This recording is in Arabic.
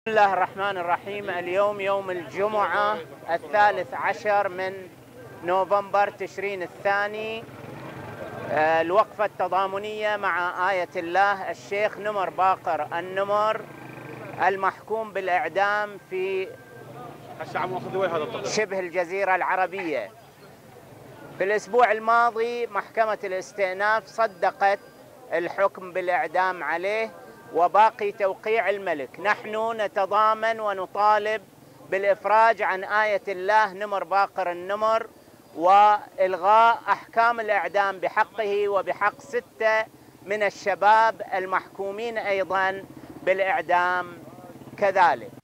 بسم الله الرحمن الرحيم. اليوم يوم الجمعة 13 من نوفمبر تشرين الثاني. الوقفة التضامنية مع آية الله الشيخ نمر باقر النمر المحكوم بالإعدام في شبه الجزيرة العربية. في الأسبوع الماضي محكمة الاستئناف صدقت الحكم بالإعدام عليه وباقي توقيع الملك. نحن نتضامن ونطالب بالإفراج عن آية الله نمر باقر النمر وإلغاء أحكام الإعدام بحقه وبحق 6 من الشباب المحكومين أيضا بالإعدام كذلك.